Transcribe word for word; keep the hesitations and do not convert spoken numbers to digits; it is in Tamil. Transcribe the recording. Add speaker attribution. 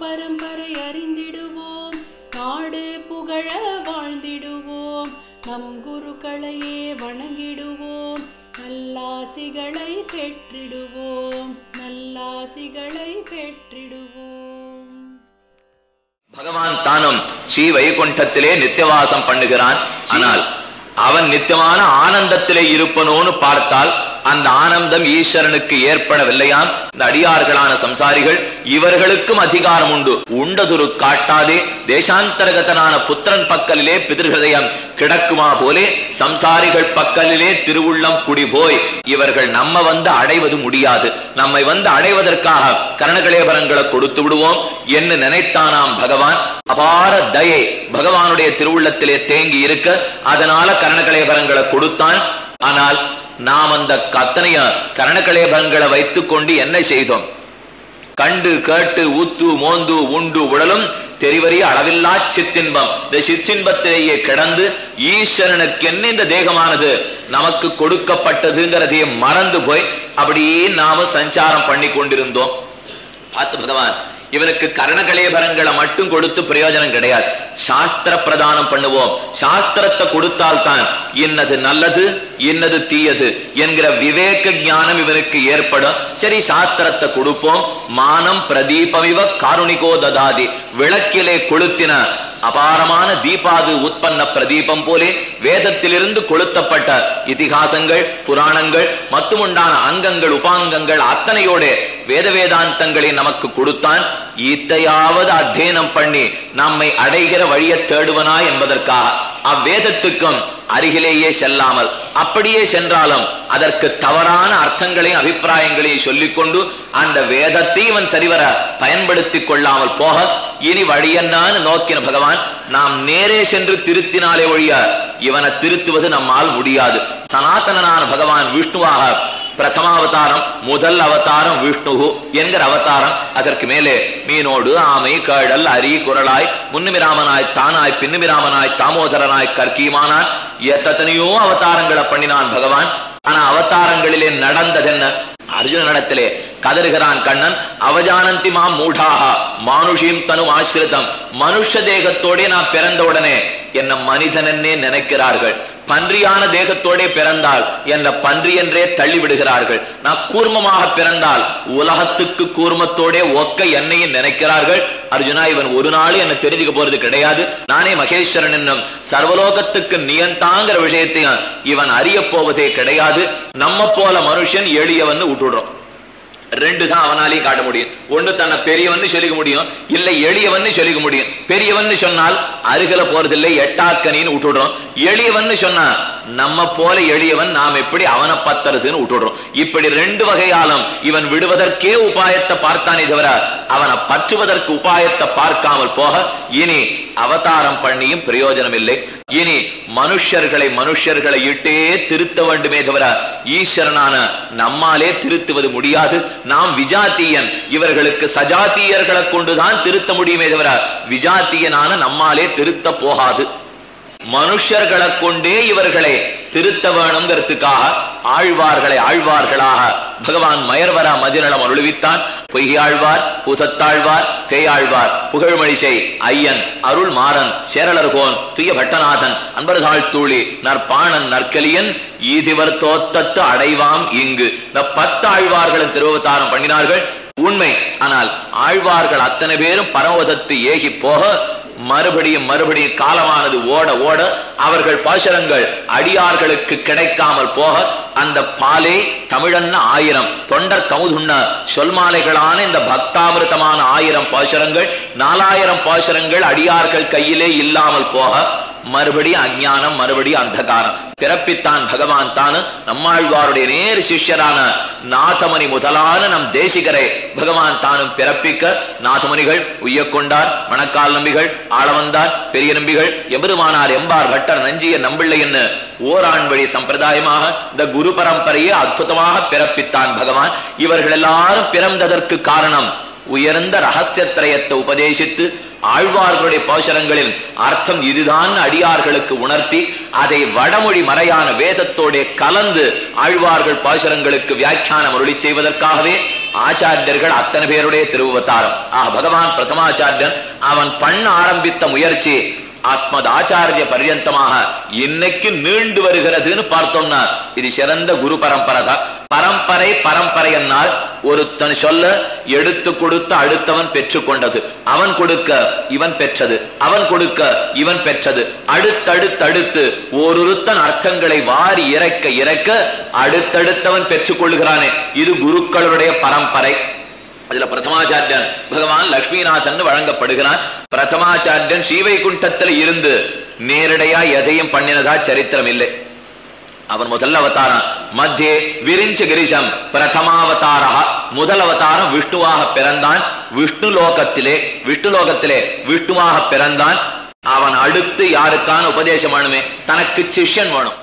Speaker 1: பரம்பரை அறிந்திடுவோம், நாடு புகழ வாழ்ந்திடுவோம், நம் குருக்களையே வணங்கிடுவோம், நல்லாசிகளை பெற்றிடுவோம், நல்லாசிகளை பெற்றிடுவோம்.
Speaker 2: பகவான் தானும் ஸ்ரீ வைகுண்டத்திலே நித்தியவாசம் பண்ணுகிறான். ஆனால் அவன் நித்தியமான ஆனந்தத்திலே இருப்பனோன்னு பார்த்தால் அந்த ஆனந்தம் ஈஸ்வரனுக்கு ஏற்படவில்லையாம். இந்த அடியார்களான சம்சாரிகள் இவர்களுக்கும் அதிகாரம் உண்டு. உண்டதுரு காட்டாதே தேசாந்தரகதனான புத்திரன் பக்கலிலே பிதிர்ஹதயம் கிடக்குமா போலே சம்சாரிகள் பக்கலிலே திருவுள்ளம் குடி போய் இவர்கள் நம்ம வந்து அடைவது முடியாது, நம்மை வந்து அடைவதற்காக கர்ணகலேபரங்களை கொடுத்து விடுவோம் என்று நினைத்தானாம் பகவான். அபார தயை பகவானுடைய திருவுள்ளத்திலே தேங்கி இருக்க அதனால கர்ணகலேபரங்களை கொடுத்தான். ஆனால் நாம் அந்த அத்தனைய கர்ணகலேபரங்களை வைத்துக் கொண்டு என்ன செய்தோம்? கண்டு கேட்டு ஊத்து மோந்து உண்டு உடலும் தெரிவறிய அளவில்லா சித்தின்பம். இந்த சிற்றின்பத்திலேயே கிடந்து ஈஸ்வரனுக்கு என்ன இந்த தேகமானது நமக்கு கொடுக்கப்பட்டதுங்கிறதையே மறந்து போய் அப்படியே நாம சஞ்சாரம் பண்ணி கொண்டிருந்தோம். பார்த்து பகவான் இவனுக்கு கர்ணகலேபரங்களை மட்டும் கொடுத்து பிரயோஜனம் கிடையாது. சாஸ்திர பிரதானம் பண்ணுவோம். சாஸ்திரத்தை கொடுத்தால் தான் இன்னது நல்லது இன்னது தீயது என்கிற விவேக ஞானம் இவனுக்கு ஏற்படும். சரி, சாஸ்திரத்தை கொடுப்போம். மானம் பிரதீபமிவ காருணிகோ ததாதி, விளக்கிலே கொளுத்தின அபாரமான தீபாது உற்பன்ன பிரதீபம் போலே வேதத்திலிருந்து கொளுத்தப்பட்ட இதிகாசங்கள் புராணங்கள் மத்துமுண்டான அங்கங்கள் உபாங்கங்கள் அத்தனையோட வேத வேதாந்தங்களை நமக்கு கொடுத்தான். இத்தையாவது அத்தியனம் பண்ணி நம்மை அடைகிற வழியை தேடுவனா என்பதற்காக அவ்வேதத்துக்கும் அருகிலேயே செல்லாமல், அப்படியே சென்றாலும் அதற்கு தவறான அர்த்தங்களையும் அபிப்பிராயங்களையும் சொல்லிக்கொண்டு அந்த வேதத்தை இவன் சரிவர பயன்படுத்தி கொள்ளாமல் போக இனி வழியன்னான்னு நோக்கின பகவான் நாம் நேரே சென்று திருத்தினாலே ஒழிய இவனை திருத்துவது நம்மால் முடியாது. சனாதனனான பகவான் விஷ்ணுவாக பிரதமாவதாரம் முதல் அவதாரம் விஷ்ணு என்கிற அவதாரம். அதற்கு மேலே மீனோடு ஆமை கேடல் அரி குரலாய் முன்னுமிராமனாய் தானாய் பின்னுமிராமனாய் தாமோதரனாய் கற்கிமானான் எத்தனையோ அவதாரங்களை பண்ணினான் பகவான். ஆனா அவதாரங்களிலே நடந்ததென்ன? அர்ஜுன நடத்திலே கதறுகிறான் கண்ணன், அவஜானந்தி மாம் மூடாக மானுஷீம் தனு ஆசிரிதம். மனுஷ தேகத்தோடே நான் பிறந்த உடனே என்ன மனிதனே நினைக்கிறார்கள், பன்றியான தேகத்தோட பிறந்தால் என்ன பன்றி என்றே தள்ளி விடுகிறார்கள், நான் கூர்மமாக பிறந்தால் உலகத்துக்கு கூர்மத்தோட ஒக்க என்னையும் நினைக்கிறார்கள். அர்ஜுனா, இவன் ஒரு நாள் என்ன தெரிஞ்சுக்க போறது கிடையாது. நானே மகேஸ்வரன் என்னும் சர்வலோகத்துக்கு நியந்தாங்கிற விஷயத்தையும் இவன் அறிய போவதே கிடையாது. நம்ம போல மனுஷன் எளியவன் விட்டுடுறோம். ரெண்டு தான் அவனாலையும் காட்ட முடியும். ஒண்ணு தன்னை பெரியவன்னு சொல்லிக்க முடியும், இல்ல எளியவன்னு சொல்லிக்க முடியும். பெரியவன்னு சொன்னால் அருகில போறதில்லை, எட்டாக்கனின்னு விட்டுடுறோம். எளியவன்னு சொன்னா நம்ம போல எளியவன் நாம் எப்படி அவனை பத்துறதுன்னு விட்டுடுறோம். இப்படி ரெண்டு வகையாலும் இவன் விடுவதற்கே உபாயத்தை பார்த்தானே தவிர அவனை பற்றுவதற்கு உபாயத்தை பார்க்காமல் போக இனி அவதாரம் பண்ணியும் பிரயோஜனம் இல்லை. இனி மனுஷர்களை மனுஷர்களை இட்டே திருத்த வேண்டுமே தவிர ஈஸ்வரனான நம்மாலே திருத்துவது முடியாது. நாம் விஜாத்தியன், இவர்களுக்கு சஜாத்தியர்களை கொண்டுதான் திருத்த முடியுமே தவிர விஜாத்தியனான நம்மாலே திருத்த போகாது. மனுஷர்களை கொண்டே இவர்களை திருத்த வேணுங்கிறதுக்காக ஆழ்வார்களை ஆழ்வார்களாக பகவான் மயர்வரா மதிநலம் அருள்வித்தான். பொய்யாழ்வார், பூதத்தாழ்வார், பேயாழ்வார், புகழ்மழிசை ஐயன், அருள் மாறன், சேரலர்கோன், துய பட்டநாதன், அன்பர்தாள் தூளி, நற்பாணன், நற்கலியன், ஈதிவர் தோத்தத்து அடைவாம் இங்கு. இந்த பத்து ஆழ்வார்களும் திருவதாரம் பண்ணினார்கள் உண்மை. ஆனால் ஆழ்வார்கள் அத்தனை பேரும் பரமவதத்து ஏகி போக மறுபடியும் மறுபடியும் காலமானது ஓட ஓட அவர்கள் பாசுரங்கள் அடியார்களுக்கு கிடைக்காமல் போக அந்த பாலே தமிழன்ன ஆயிரம் தொண்டர் கமுதுண்ண சொல்மாலைகளான இந்த பக்தாமிருதமான ஆயிரம் பாசுரங்கள் நாலாயிரம் பாசுரங்கள் அடியார்கள் கையிலே இல்லாமல் போக மறுபடியும் அஞ்ஞானம் மறுபடியும் அந்தகாரம் பிறப்பித்தான் பகவான் தானு. நம்மாழ்வாருடைய நேர் சிஷ்யரான நாதமணி முதலான நம் தேசிகரை பகவான் தானும் பிறப்பிக்க நாதமணிகள் உய்யக்கொண்டார், மணக்கால் நம்பிகள், ஆளவந்தார், பெரிய நம்பிகள், எம்பெருமானார், எம்பார், பட்டர், நஞ்சிய நம்பிள்ளை என்ன ஓராண் வழி சம்பிரதாயமாக இந்த குரு பரம்பரையை அற்புதமாக பிறப்பித்தான் பகவான். இவர்கள் எல்லாரும் பிறந்ததற்கு காரணம் உயர்ந்த ரகசியத்திரயத்தை உபதேசித்து ஆழ்வார்களுடைய பாசுரங்களில் அர்த்தம் இதுதான் அடியார்களுக்கு உணர்த்தி அதை வடமொழி மறையான வேதத்தோட கலந்து ஆழ்வார்கள் பாசுரங்களுக்கு வியாக்கியானம் அருளி செய்வதற்காகவே ஆச்சாரியர்கள் அத்தனை பேருடைய திருவவதாரம். ஆக பகவான் பிரதமாச்சாரியன் அவன் பண்ண ஆரம்பித்த முயற்சி அஸ்மத் ஆச்சாரிய பர்யந்தமாக இன்னைக்கு நீண்டு வருகிறதுன்னு பார்த்தோம்னா இது சிறந்த குரு பரம்பரை தான். பரம்பரை பரம்பரை என்னால் ஒருத்தன் சொல்ல எடுத்து கொடுத்த அடுத்தவன் பெற்றுக்கொண்டது, அவன் கொடுக்க இவன் பெற்றது, அவன் கொடுக்க இவன் பெற்றது, அடுத்தடுத்தடுத்து ஓரொருத்தன் அர்த்தங்களை வாரி இறக்க இறக்க அடுத்தடுத்தவன் பெற்றுக் கொள்கிறானே, இது குருக்களுடைய பரம்பரை. அதுல பிரதமாச்சாரியன் பகவான் லட்சுமிநாதன் வழங்கப்படுகிறான். பிரதமாச்சாரியன் ஸ்ரீவைகுண்டத்தில் இருந்து நேரடியா எதையும் பண்ணினதா சரித்திரம் இல்லை. அவன் முதல் அவதாரம் மத்தியே விரிஞ்ச கிரிஷம் பிரதமாவதாரா, முதல் அவதாரம் விஷ்ணுவாக பிறந்தான். விஷ்ணு லோகத்திலே விஷ்ணு லோகத்திலே விஷ்ணுவாக பிறந்தான். அவன் அடுத்து யாருக்கான உபதேசம் வேணுமே, தனக்கு சிஷ்யன் வேணும்.